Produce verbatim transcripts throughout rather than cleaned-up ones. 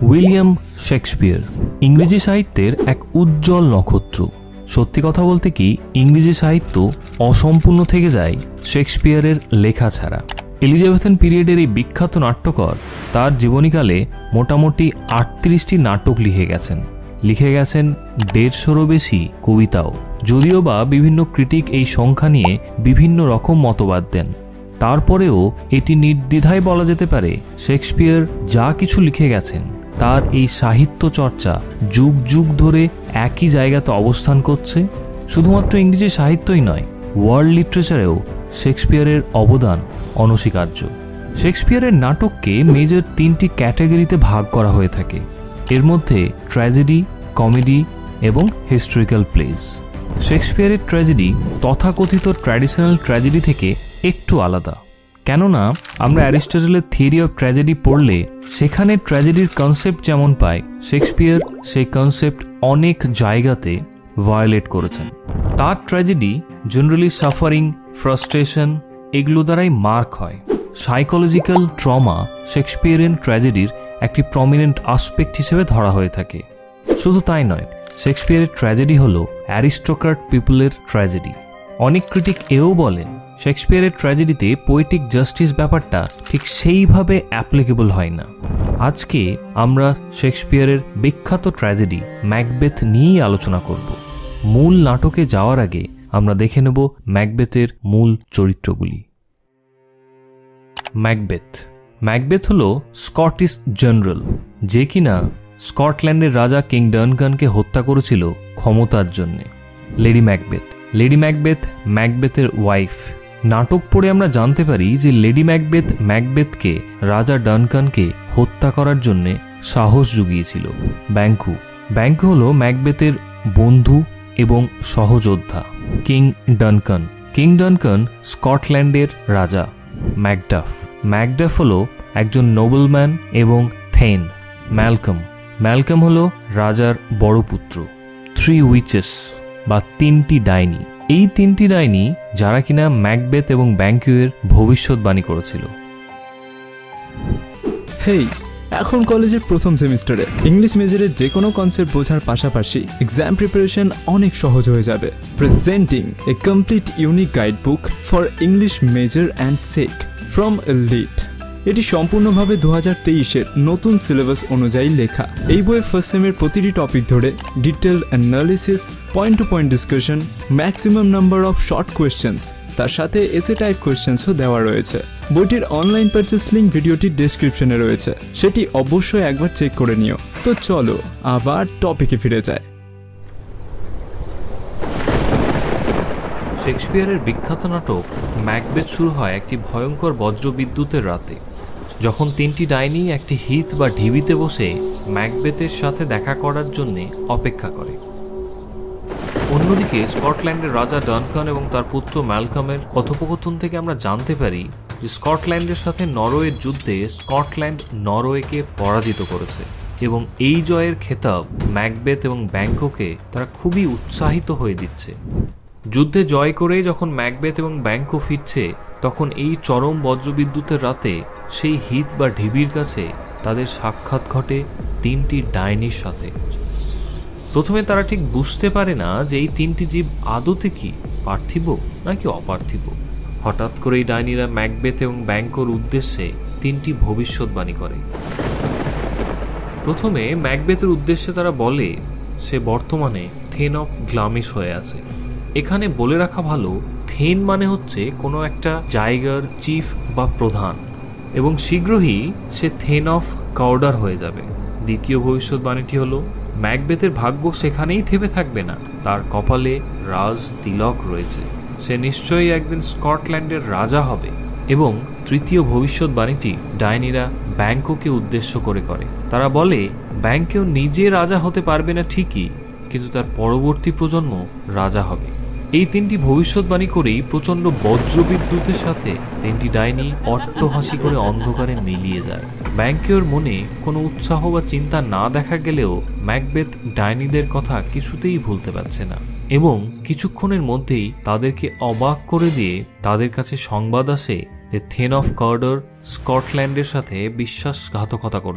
William Shakespeare ইংরেজি সাহিত্যের এক উজ্জ্বল নক্ষত্র। সত্যি কথা বলতে কি, ইংরেজি সাহিত্য অসম্পূর্ণ থেকে যায় শেক্সপিয়ারের লেখা ছাড়া। এলিজাবেথান পিরিয়ডের এই বিখ্যাত নাট্যকার তার জীবনীকালে মোটামুটি আটত্রিশটি নাটক লিখে গেছেন, লিখে গেছেন দেড়শোরও বেশি কবিতাও। যদিও বা বিভিন্ন ক্রিটিক এই সংখ্যা নিয়ে বিভিন্ন রকম মতবাদ দেন, তারপরেও এটি নির্দ্বিধায় বলা যেতে পারে শেক্সপিয়ার যা কিছু লিখে গেছেন তার এই সাহিত্য চর্চা যুগ যুগ ধরে একই জায়গাতে অবস্থান করছে। শুধুমাত্র ইংরেজি সাহিত্যই নয়, ওয়ার্ল্ড লিটারেচারেও শেক্সপিয়ারের অবদান অনস্বীকার্য। শেক্সপিয়ারের নাটককে মেজর তিনটি ক্যাটাগরিতে ভাগ করা হয়ে থাকে। এর মধ্যে ট্র্যাজেডি, কমেডি এবং হিস্টোরিক্যাল প্লেজ। শেক্সপিয়ারের ট্র্যাজেডি তথাকথিত ট্র্যাডিশনাল ট্র্যাজেডি থেকে একটু আলাদা, কেননা আমরা অ্যারিস্টটলের থিওরি অফ ট্র্যাজেডি পড়লে সেখানে ট্র্যাজেডির কনসেপ্ট যেমন পাই, শেক্সপিয়ার সেই কনসেপ্ট অনেক জায়গাতে ভায়োলেট করেছেন। তার ট্র্যাজেডি জেনারেলি সাফারিং, ফ্রাস্ট্রেশন এগুলো দ্বারাই মার্ক হয়। সাইকোলজিক্যাল ট্রমা শেক্সপিয়ারিয়ান ট্র্যাজেডির একটি প্রমিনেন্ট আসপেক্ট হিসেবে ধরা হয়ে থাকে। শুধু তাই নয়, শেক্সপিয়ারের ট্র্যাজেডি হল অ্যারিস্টোক্র্যাট পিপলের ট্র্যাজেডি। অনেক ক্রিটিক এও বলেন শেক্সপিয়ারের ট্র্যাজেডিতে পোয়েটিক জাস্টিস ব্যাপারটা ঠিক সেইভাবে অ্যাপ্লিকেবল হয় না। আজকে আমরা শেক্সপিয়ারের বিখ্যাত ট্র্যাজেডি ম্যাকবেথ নিয়েই আলোচনা করব। মূল নাটকে যাওয়ার আগে আমরা দেখে নেব ম্যাকবেথের মূল চরিত্রগুলি। ম্যাকবেথ ম্যাকবেথ হল স্কটিশ জেনারেল, যে কিনা স্কটল্যান্ডের রাজা কিং ডানকানকে হত্যা করেছিল ক্ষমতার জন্যে। লেডি ম্যাকবেথ লেডি ম্যাকবেথ ম্যাকবেথের ওয়াইফ। নাটক পড়ে আমরা জানতে পারি যে লেডি ম্যাকবেথ ম্যাকবেথকে রাজা ডানকানকে হত্যা করার জন্য সাহস জুগিয়েছিল। ব্যাংকু ব্যাংকু হল ম্যাকবেথের বন্ধু এবং সহযোদ্ধা। কিং ডানকান কিং ডানকান স্কটল্যান্ডের রাজা। ম্যাকডাফ ম্যাকডাফ হল একজন নোবেলম্যান এবং থেন। ম্যালকম ম্যালকম হল রাজার বড় পুত্র। থ্রি উইচেস বা তিনটি ডাইনি এই তিনটি ডাইনি যারা কিনা ম্যাকবেথ এবং ব্যাংকুয়ের ভবিষ্যৎবাণী করেছিল। হেই, এখন কলেজের প্রথম সেমিস্টারে ইংলিশ মেজরের যে কোনো কনসেপ্ট বোঝার পাশাপাশি এক্সাম প্রিপারেশন অনেক সহজ হয়ে যাবে। Presenting a complete unique guide book for English major and SEC from elite. এটি সম্পূর্ণভাবে দু হাজার তেইশের নতুন সিলেবাস অনুযায়ী লেখা। এই বইয়ে ফার্স্ট সেমের প্রতিটি টপিক ধরে detail analysis, point to point discussion, maximum number of short questions, তার সাথে এসে টাইপ কোয়েশ্চেন্সও দেওয়া রয়েছে। বইটির অনলাইন পারচেস লিঙ্ক ভিডিওটির ডেসক্রিপশনে রয়েছে, সেটি অবশ্যই একবার চেক করে নিও। তো চলো আবার টপিকে ফিরে যায়। শেক্সপিয়ারের বিখ্যাত নাটক ম্যাকবেথ শুরু হয় একটি ভয়ঙ্কর বজ্রবিদ্যুতের রাতে, যখন তিনটি ডাইনি একটি হিথ বা ঢিবিতে বসে ম্যাকবেথের সাথে দেখা করার জন্য অপেক্ষা করে। অন্যদিকে স্কটল্যান্ডের রাজা ডানকান এবং তার পুত্র ম্যালকমের কথোপকথন থেকে আমরা জানতে পারি যে স্কটল্যান্ডের সাথে নরওয়ের যুদ্ধে স্কটল্যান্ড নরওয়েকে পরাজিত করেছে এবং এই জয়ের খেতাব ম্যাকবেথ এবং ব্যাংককে তারা খুবই উৎসাহিত হয়ে দিচ্ছে। যুদ্ধে জয় করে যখন ম্যাকবেথ এবং ব্যাংকো ফিরছে, তখন এই চরম বজ্রবিদ্যুতের রাতে সেই হিথ বা ঢিবির কাছে তাদের সাক্ষাৎ ঘটে তিনটি ডাইনির সাথে। প্রথমে তারা ঠিক বুঝতে পারে না যে এই তিনটি জীব আদতে কি পার্থিব নাকি অপার্থিব। হঠাৎ করে এই ডাইনিরা ম্যাকবেথ এবং ব্যাংকোর উদ্দেশ্যে তিনটি ভবিষ্যৎবাণী করে। প্রথমে ম্যাকবেথের উদ্দেশ্যে তারা বলে সে বর্তমানে থেন অফ গ্লামিশ হয়ে আছে। এখানে বলে রাখা ভালো, থেন মানে হচ্ছে কোনো একটা জায়গার চিফ বা প্রধান, এবং শীঘ্রই সে থেন অফ কাউডার হয়ে যাবে। দ্বিতীয় ভবিষ্যৎবাণীটি হলো ম্যাকবেথের ভাগ্য সেখানেই থেমে থাকবে না, তার কপালে রাজ তিলক রয়েছে, সে নিশ্চয়ই একদিন স্কটল্যান্ডের রাজা হবে। এবং তৃতীয় ভবিষ্যৎবাণীটি ডাইনিরা ব্যাংকোকে উদ্দেশ্য করে করে। তারা বলে ব্যাংকেও নিজে রাজা হতে পারবে না ঠিকই, কিন্তু তার পরবর্তী প্রজন্ম রাজা হবে। এই তিনটি ভবিষ্যৎবাণী করেই প্রচণ্ড বজ্রবিদ্যুতের সাথে তিনটি ডাইনি অট্টহাসি করে অন্ধকারে মিলিয়ে যায়। ব্যাংকের মনে কোনো উৎসাহ বা চিন্তা না দেখা গেলেও ম্যাকবেথ ডাইনিদের কথা কিছুতেই ভুলতে পারছে না, এবং কিছুক্ষণের মধ্যেই তাদেরকে অবাক করে দিয়ে তাদের কাছে সংবাদ আসে যে থেন অফ কাউডার স্কটল্যান্ডের সাথে বিশ্বাসঘাতকতা করেছে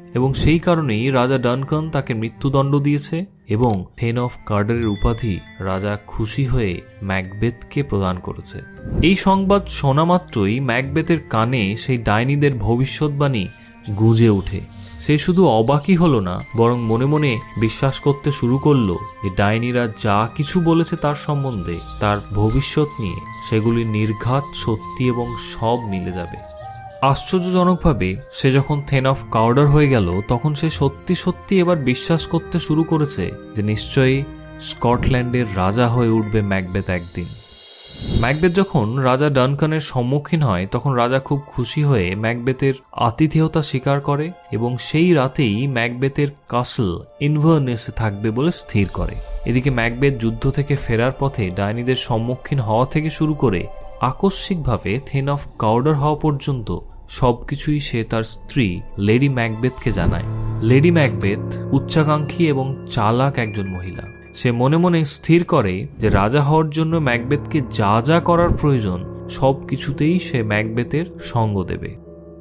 এবং সেই কারণেই রাজা ডানকান তাকে মৃত্যুদণ্ড দিয়েছে এবং থেন অফ কার্ডারের উপাধি রাজা খুশি হয়ে ম্যাকবেথকে প্রদান করেছে। এই সংবাদ শোনা মাত্রই ম্যাকবেথের কানে সেই ডাইনিদের ভবিষ্যৎবাণী গুঁজে ওঠে। সে শুধু অবাকই হলো না, বরং মনে মনে বিশ্বাস করতে শুরু করলো যে ডাইনিরা যা কিছু বলেছে তার সম্বন্ধে, তার ভবিষ্যৎ নিয়ে, সেগুলি নির্ঘাত সত্যি এবং সব মিলে যাবে। আশ্চর্যজনকভাবে সে যখন থেন অফ কাউডার হয়ে গেল, তখন সে সত্যি সত্যি এবার বিশ্বাস করতে শুরু করেছে যে নিশ্চয়ই স্কটল্যান্ডের রাজা হয়ে উঠবে ম্যাকবেথ একদিন। ম্যাকবেথ যখন রাজা ডানকানের সম্মুখীন হয়, তখন রাজা খুব খুশি হয়ে ম্যাকবেথের আতিথেয়তা স্বীকার করে এবং সেই রাতেই ম্যাকবেথের কাসল ইনভারনেসে থাকবে বলে স্থির করে। এদিকে ম্যাকবেথ যুদ্ধ থেকে ফেরার পথে ডাইনিদের সম্মুখীন হওয়া থেকে শুরু করে আকস্মিকভাবে থেন অফ কাউডার হওয়া পর্যন্ত সবকিছুই সে তার স্ত্রী লেডি ম্যাকবেথকে জানায়। লেডি ম্যাকবেথ উচ্চাকাঙ্ক্ষী এবং চালাক একজন মহিলা। সে মনে মনে স্থির করে যে রাজা হওয়ার জন্য ম্যাকবেথকে যা যা করার প্রয়োজন সব কিছুতেই সে ম্যাকবেথের সঙ্গ দেবে।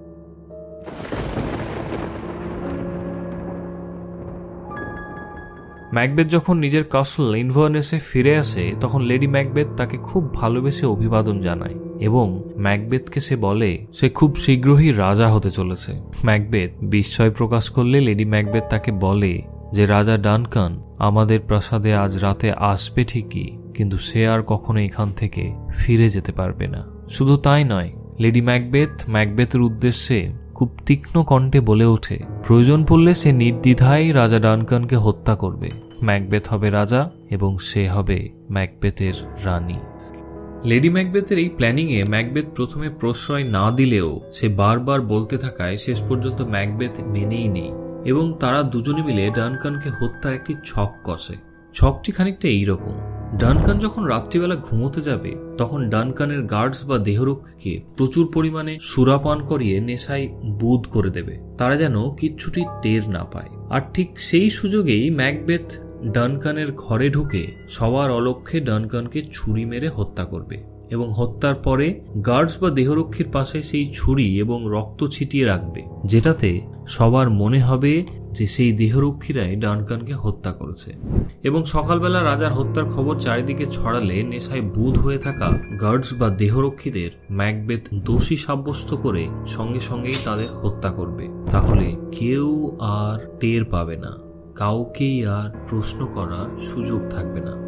ম্যাকবেথ যখন নিজের কাসল ইনভারনেসে ফিরে আসে, তখন লেডি ম্যাকবেথ তাকে খুব ভালোবেসে অভিবাদন জানায় এবং ম্যাকবেথকে সে বলে সে খুব শীঘ্রই রাজা হতে চলেছে। ম্যাকবেথ বিস্ময় প্রকাশ করলে লেডি ম্যাকবেথ তাকে বলে যে রাজা ডানকান আমাদের প্রাসাদে আজ রাতে আসবে ঠিকই, কিন্তু সে আর কখনো এখান থেকে ফিরে যেতে পারবে না। শুধু তাই নয়, লেডি ম্যাকবেথ ম্যাকবেথের উদ্দেশ্যে খুব তীক্ষ্ণ কণ্ঠে বলে ওঠে প্রয়োজন পড়লে সে নির্দ্বিধায় রাজা ডানকানকে হত্যা করবে। ম্যাকবেথ হবে রাজা এবং সে হবে ম্যাকবেথের রানী। লেডি ম্যাকবেথের এই প্ল্যানিংয়ে ম্যাকবেথ প্রথমে প্রশ্রয় না দিলেও সে বারবার বলতে থাকায় শেষ পর্যন্ত ম্যাকবেথ মেনেই নেই এবং তারা দুজনে মিলে ডানকানকে হত্যার একটি ছক কষে। ছকটি খানিকটা এইরকম: ডানকান যখন রাত্রিবেলা ঘুমোতে যাবে, তখন ডানকানের গার্ডস বা দেহরক্ষীকে প্রচুর পরিমাণে সুরাপান করিয়ে নেশায় বুঁদ করে দেবে, তারা যেন কিচ্ছুটি টের না পায়। আর ঠিক সেই সুযোগেই ম্যাকবেথ ডানকানের ঘরে ঢুকে সবার অলক্ষ্যে ডানকানকে ছুরি মেরে হত্যা করবে এবং হত্যার পরে গার্ডস বা দেহরক্ষীর পাশে সেই ছুরি এবং রক্ত ছিটিয়ে রাখবে, যেটাতে সবার মনে হবে যে সেই দেহরক্ষীরাই ডানকানকে হত্যা করেছে। এবং সকালবেলা রাজার হত্যার খবর চারিদিকে ছড়ালে নেশায় বুঁদ হয়ে থাকা গার্ডস বা দেহরক্ষীদের ম্যাকবেথ দোষী সাব্যস্ত করে সঙ্গে সঙ্গেই তাদের হত্যা করবে। তাহলে কেউ আর টের পাবে না, কাউকেই আর প্রশ্ন করার সুযোগ থাকবে না।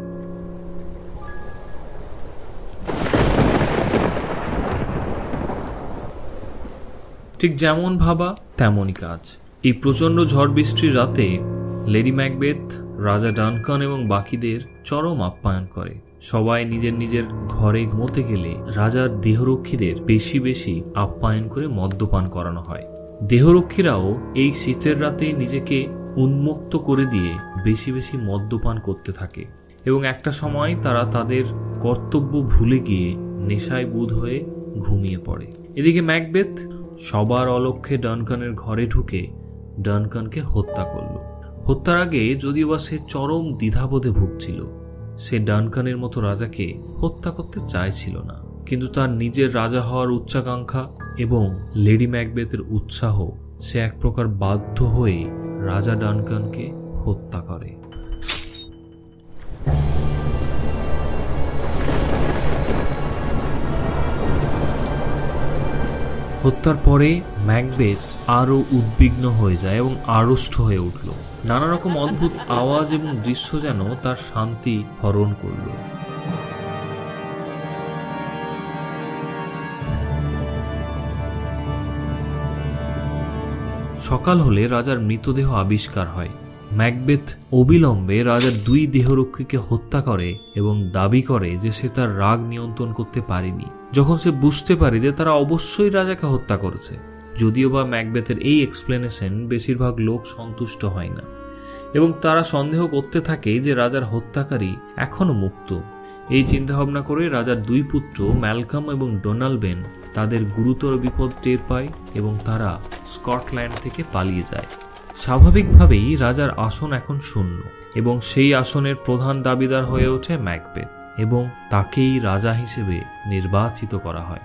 ঠিক যেমন ভাবা তেমনই কাজ। এই প্রচন্ড ঝড় বৃষ্টির রাতে লেডি ম্যাকবেথ রাজা ডানকান এবং বাকিদের চরম আপ্যায়ন করে। সবাই নিজের নিজের ঘরে ঘুমোতে গেলে রাজার দেহরক্ষীদের বেশি বেশি আপ্যায়ন করে মদ্যপান করানো হয়। দেহরক্ষীরাও এই শীতের রাতে নিজেকে উন্মুক্ত করে দিয়ে বেশি বেশি মদ্যপান করতে থাকে এবং একটা সময় তারা তাদের কর্তব্য ভুলে গিয়ে নেশায় বুঁদ হয়ে ঘুমিয়ে পড়ে। এদিকে ম্যাকবেথ সবার অলক্ষ্যে ডানকানের ঘরে ঢুকে ডানকানকে হত্যা করল। হত্যার আগে যদিও বা সে চরম দ্বিধাবোধে ভুগছিল। সে ডানকানের মতো রাজাকে হত্যা করতে চাইছিল না, কিন্তু তার নিজের রাজা হওয়ার উচ্চাকাঙ্ক্ষা এবং লেডি ম্যাকবেথের উৎসাহ, সে এক প্রকার বাধ্য হয়ে রাজা ডানকানকে হত্যা করে। হত্যার পরে ম্যাকবেথ আরো উদ্বিগ্ন হয়ে যায় এবং আড়ষ্ট হয়ে উঠল। নানা রকম অদ্ভুত আওয়াজ এবং দৃশ্য যেন তার শান্তি হরণ করল। সকাল হলে রাজার মৃতদেহ আবিষ্কার হয়। ম্যাকবেথ অবিলম্বে রাজার দুই দেহরক্ষীকে হত্যা করে এবং দাবি করে যে সে তার রাগ নিয়ন্ত্রণ করতে পারেনি যখন সে বুঝতে পারে যে তারা অবশ্যই রাজাকে হত্যা করেছে। যদিও বা ম্যাকবেথের এই এক্সপ্লেনেশন বেশিরভাগ লোক সন্তুষ্ট হয় না এবং তারা সন্দেহ করতে থাকে যে রাজার হত্যাকারী এখনো মুক্ত। এই চিন্তাভাবনা করে রাজার দুই পুত্র ম্যালকম এবং ডোনাল্ডবেন তাদের গুরুতর বিপদ টের পায় এবং তারা স্কটল্যান্ড থেকে পালিয়ে যায়। স্বাভাবিকভাবেই রাজার আসন এখন শূন্য এবং সেই আসনের প্রধান দাবিদার হয়ে ওঠে ম্যাকবেথ এবং তাকেই রাজা হিসেবে নির্বাচিত করা হয়।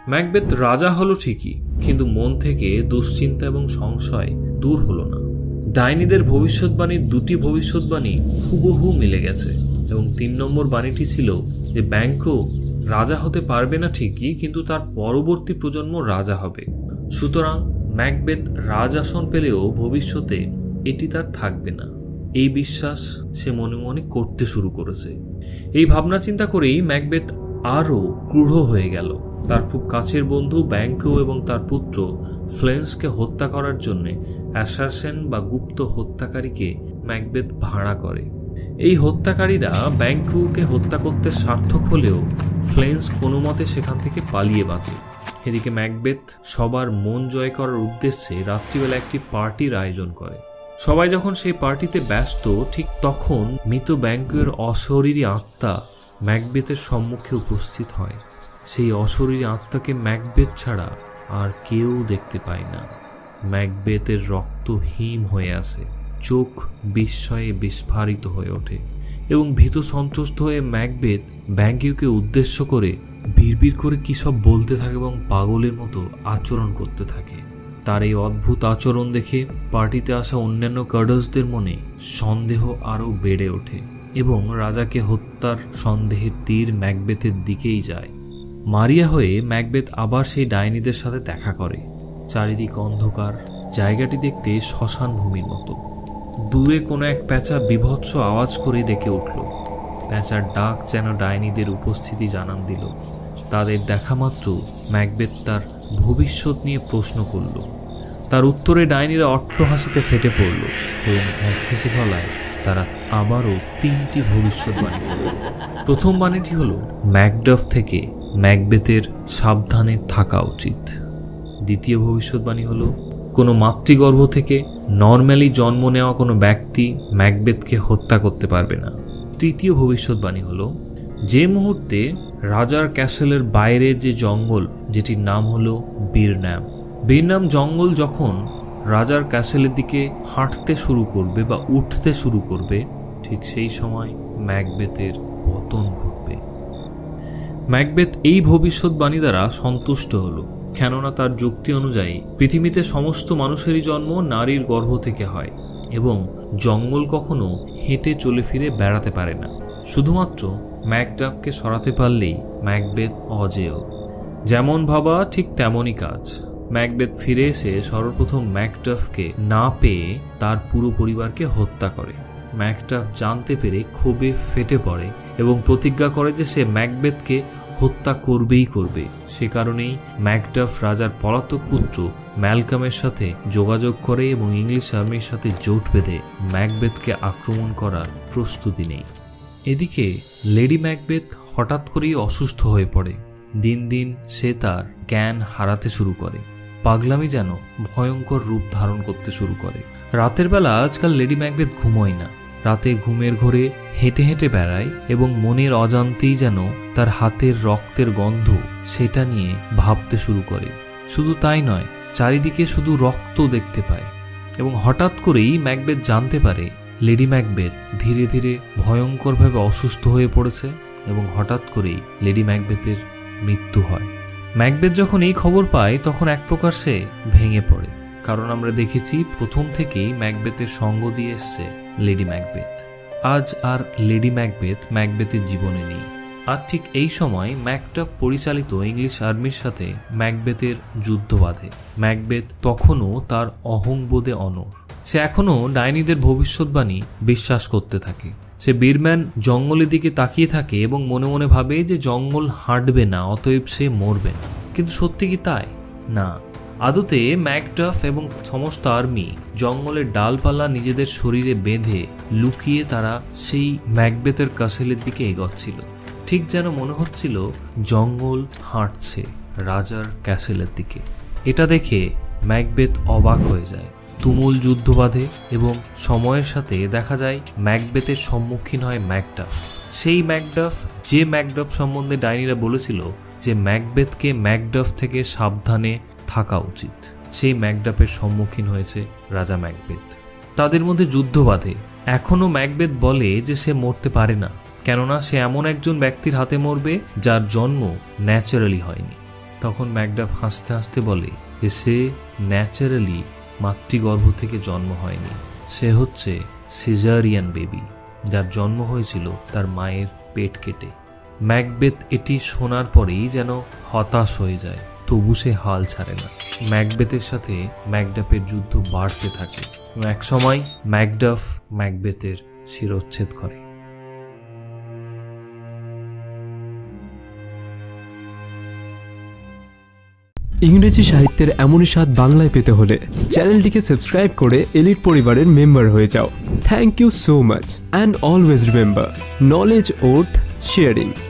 ম্যাকবেথ রাজা হলো ঠিকই, কিন্তু মন থেকে দুশ্চিন্তা এবং সংশয় দূর হলো না। ডাইনিদের ভবিষ্যৎবাণীর দুটি ভবিষ্যৎবাণী হুবহু মিলে গেছে, এবং তিন নম্বর বাণীটি ছিল যে ব্যাংকো রাজা হতে পারবে না ঠিকই, কিন্তু তার পরবর্তী প্রজন্ম রাজা হবে। সুতরাং ম্যাকবেথ রাজাসন পেলেও ভবিষ্যতে এটি তার থাকবে না, এই বিশ্বাস সে মনে মনে করতে শুরু করেছে। এই ভাবনা চিন্তা করেই ম্যাকবেথ আরও ক্রূঢ় হয়ে গেল। তার খুব কাছের বন্ধু ব্যাংকো এবং তার পুত্র ফ্লেন্সকে হত্যা করার জন্য অ্যাসাসিন বা গুপ্ত হত্যাকারীকে ম্যাকবেথ ভাড়া করে। এই হত্যাকারীরা ব্যাংকোকে হত্যা করতে সার্থক হলেও ফ্লেন্স কোনো মতে সেখান থেকে পালিয়ে বাঁচে। এদিকে ম্যাকবেথ সবার মন জয় করার উদ্দেশ্যে রাত্রিবেলা একটি পার্টির আয়োজন করে। সবাই যখন সেই পার্টিতে ব্যস্ত, ঠিক তখন মৃত ব্যাংকোয়ের অশরীরী আত্মা ম্যাকবেথের সম্মুখে উপস্থিত হয়। সেই অশরীরী আত্মাকে ম্যাকবেথ ছাড়া আর কেউ দেখতে পায় না। ম্যাকবেথের রক্ত হিম হয়ে আসে, চোখ বিস্ময়ে বিস্ফারিত হয়ে ওঠে এবং ভীত সন্ত্রস্ত হয়ে ম্যাকবেথ ব্যাংকোকে উদ্দেশ্য করে বিড়বিড় করে কী সব বলতে থাকে এবং পাগলের মতো আচরণ করতে থাকে। তার এই অদ্ভুত আচরণ দেখে পার্টিতে আসা অন্যান্য কার্ডার্সদের মনে সন্দেহ আরও বেড়ে ওঠে এবং রাজাকে হত্যার সন্দেহের তীর ম্যাকবেথের দিকেই যায়। মারিয়া হয়ে ম্যাকবেথ আবার সেই ডাইনিদের সাথে দেখা করে। চারিদিক অন্ধকার, জায়গাটি দেখতে শ্মশান ভূমির মতো। দূরে কোনো এক প্যাঁচা বিভৎস আওয়াজ করে ডেকে উঠল। প্যাঁচার ডাক যেন ডাইনিদের উপস্থিতি জানান দিল। তাদের দেখা মাত্র ম্যাকবেথ তার ভবিষ্যৎ নিয়ে প্রশ্ন করল। তার উত্তরে ডাইনিরা অট্টহাসিতে ফেটে পড়ল এবং ঘেঁষঘেঁষে গলায় তারা আবারও তিনটি ভবিষ্যৎবাণী করল। প্রথম বাণীটি হল ম্যাকডাফ থেকে ম্যাকবেথের সাবধানে থাকা উচিত। দ্বিতীয় ভবিষ্যৎবাণী হল কোনো মাতৃগর্ভ থেকে নর্মালি জন্ম নেওয়া কোনো ব্যক্তি ম্যাকবেথকে হত্যা করতে পারবে না। তৃতীয় ভবিষ্যৎবাণী হল যে মুহূর্তে রাজার ক্যাসেলের বাইরের যে জঙ্গল, যেটির নাম হলো বীরনাম, বীরনাম জঙ্গল যখন রাজার ক্যাসেলের দিকে হাঁটতে শুরু করবে বা উঠতে শুরু করবে, ঠিক সেই সময় ম্যাকবেথের পতন ঘটবে। ম্যাকবেথ এই ভবিষ্যৎবাণী দ্বারা সন্তুষ্ট হল, কেননা তার যুক্তি অনুযায়ী পৃথিবীতে সমস্ত মানুষেরই জন্ম নারীর গর্ভ থেকে হয় এবং জঙ্গল কখনো হেঁটে চলে ফিরে বেড়াতে পারে না। শুধুমাত্র ম্যাকডাফকে সরাতে পারলেই ম্যাকবেথ অজেয়। যেমন ভাবা ঠিক তেমনই কাজ। ম্যাকবেথ ফিরে এসে সর্বপ্রথম ম্যাকডাফকে না পেয়ে তার পুরো পরিবারকে হত্যা করে। ম্যাকডাফ জানতে পেরে ক্ষোভে ফেটে পড়ে এবং প্রতিজ্ঞা করে যে সে ম্যাকবেথকে হত্যা করবেই করবে। সে কারণেই ম্যাকডাফ রাজার পলাতক পুত্র ম্যালকামের সাথে যোগাযোগ করে এবং ইংলিশ আর্মির সাথে জোট বেঁধে ম্যাকবেথকে আক্রমণ করার প্রস্তুতি নেই। এদিকে লেডি ম্যাকবেথ হঠাৎ করেই অসুস্থ হয়ে পড়ে। দিন দিন সে তার জ্ঞান হারাতে শুরু করে। পাগলামি যেন ভয়ঙ্কর রূপ ধারণ করতে শুরু করে। রাতের বেলা আজকাল লেডি ম্যাকবেথ ঘুমোয় না। রাতে ঘুমের ঘোরে হেঁটে হেঁটে বেড়ায় এবং মনের অজান্তেই যেন তার হাতের রক্তের গন্ধ সেটা নিয়ে ভাবতে শুরু করে। শুধু তাই নয়, চারিদিকে শুধু রক্ত দেখতে পায় এবং হঠাৎ করেই ম্যাকবেথ জানতে পারে লেডি ম্যাকবেথ ধীরে ধীরে ভয়ঙ্করভাবে অসুস্থ হয়ে পড়েছে এবং হঠাৎ করেই লেডি ম্যাকবেথের মৃত্যু হয়। ম্যাকবেথ যখন এই খবর পায় তখন এক প্রকার সে ভেঙে পড়ে, কারণ আমরা দেখেছি প্রথম থেকেই ম্যাকবেথের সঙ্গ দিয়ে এসছে লেডি ম্যাকবেথ। আজ আর লেডি ম্যাকবেথ ম্যাকবেথের জীবনে নেই। আর ঠিক এই সময় ম্যাকডাফ পরিচালিত ইংলিশ আর্মির সাথে ম্যাকবেথের যুদ্ধ বাধে। ম্যাকবেথ তখনও তার অহংবোধে অনড়। সে এখনও ডাইনিদের ভবিষ্যৎবাণী বিশ্বাস করতে থাকে। সে বীরম্যান জঙ্গলের দিকে তাকিয়ে থাকে এবং মনে মনে ভাবে যে জঙ্গল হাঁটবে না, অতএব সে মরবে না। কিন্তু সত্যি কি তাই? না। আদতে ম্যাকডাফ এবং সমস্ত আর্মি জঙ্গলের ডালপালা নিজেদের শরীরে বেঁধে লুকিয়ে তারা সেই ম্যাকবেথের ক্যাসেলের দিকে এগোচ্ছিল। ঠিক যেন মনে হচ্ছিল জঙ্গল হাঁটছে রাজার ক্যাসেলের দিকে। এটা দেখে ম্যাকবেথ অবাক হয়ে যায়। তুমুল যুদ্ধ বাধে এবং সময়ের সাথে দেখা যায় ম্যাকবেথের সম্মুখীন হয় ম্যাকডাফ। সেই ম্যাকডাফ যে ম্যাকডাফ সম্বন্ধে ডাইনিরা বলেছিল যে ম্যাকবেথকে ম্যাকডাফ থেকে সাবধানে থাকা উচিত, সেই ম্যাকডাফের সম্মুখীন হয়েছে রাজা ম্যাকবেথ। তাদের মধ্যে যুদ্ধ বাধে। এখনও ম্যাকবেথ বলে যে সে মরতে পারে না, কেননা সে এমন একজন ব্যক্তির হাতে মরবে যার জন্ম ন্যাচারালি হয়নি। তখন ম্যাকডাফ হাসতে হাসতে বলে যে সে ন্যাচারালি মাতৃগর্ভ থেকে জন্ম হয়নি, সে হচ্ছে সিজারিয়ান বেবি, যার জন্ম হয়েছিল তার মায়ের পেট কেটে। ম্যাকবেথ এটি শোনার পরেই যেন হতাশ হয়ে যায়, তবু সে হাল ছাড়ে না। ম্যাকবেথের সাথে ম্যাকডাফের যুদ্ধ বাড়তে থাকে। এক সময় ম্যাকডাফ ম্যাকবেথের শিরচ্ছেদ করে। ইংরেজি সাহিত্যের এমনই স্বাদ বাংলায় পেতে হলে চ্যানেলটিকে সাবস্ক্রাইব করে এলিট পরিবারের মেম্বার হয়ে যাও। Thank you so much and always remember, knowledge worth sharing.